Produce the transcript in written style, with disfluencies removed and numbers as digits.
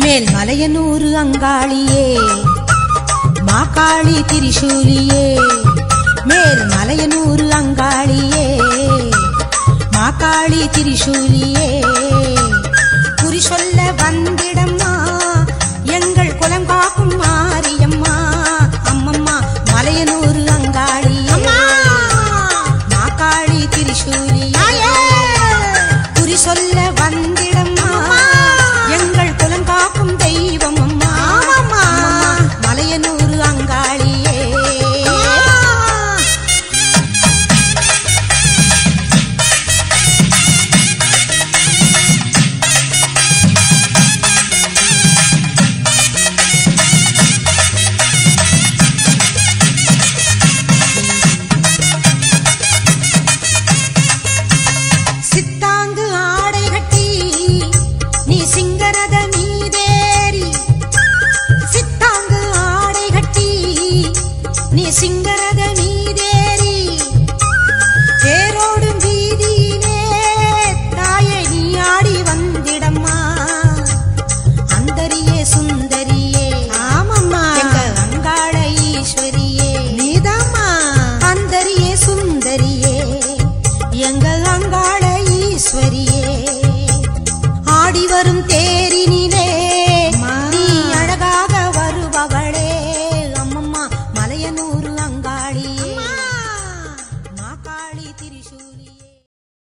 மேல்மலையனூர் அங்காளியே மாகாளி திரிசூலியே மேல்மலையனூர் அங்காளியே மாகாளி திரிசூலியே குறி சொல்ல வந்திடம்மா எங்கள் குலம் காக்கும் மாரியம்மா அம்மம்மா மலையனூர் அங்காளியே மாகாளி திரிசூலியே குறி சொல்ல வந்திடம்மா எங்கள் குலம் காக்கும் தெய்வம் அம்மா மலையனூர் அங்காளியே சித்தாங்கு ஆடை கட்டி நீ சிங்கரத மீதேறி சித்தாங்கு ஆடை கட்டி நீ சிங்கரத மீதேறி தேரோடும் வீதியிலே தாயை நீ ஆடி வந்திடம்மா அந்தரியே சுந்தரியே ஆமம்மா எங்க அங்காள ஈஸ்வரியே நீதாம்மா அந்தரியே சுந்தரியே எங்க அங்காள ஈஸ்வரியே ஆடி வரும் தேரி